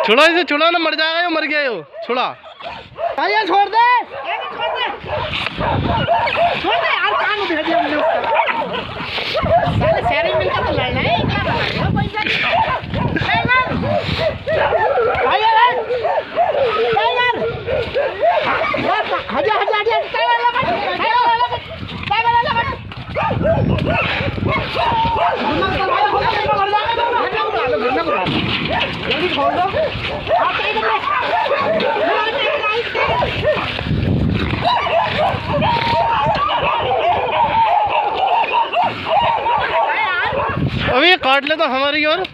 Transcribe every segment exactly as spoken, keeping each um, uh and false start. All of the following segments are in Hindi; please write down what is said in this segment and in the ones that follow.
छुड़ा इसे, छुड़ा ना, मर जाएगा, यो मर गया यो, छुड़ा। ये छोड़ दे, छोड़ दे, छोड़ दे यार, कान उठा दिया हमने उसका। साले शेयरिंग मिलकर तो लड़ना है, क्या लड़ना है पैसा? टाइगर, टाइगर, टाइगर, यार हजा हजा हजा, टाइगर लगा, टाइगर लगा, टाइगर लगा। जल्दी खोल दो। आप टाइगर ले। अभी ये काट ले तो हमारी और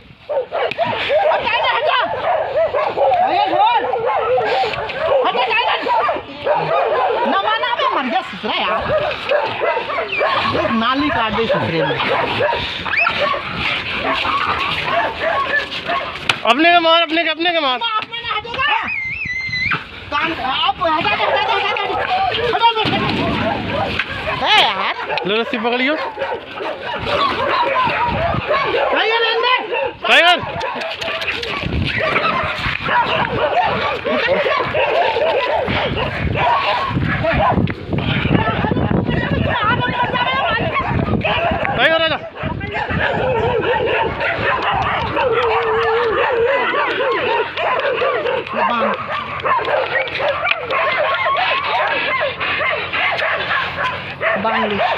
मर गया सुसरा यार, नाली काट दे सुसरे में। अपने के मार, अपने के अपने के मार। यार लो रस्सी पकड़ियो। टाइगर टाइगर आजा। बांध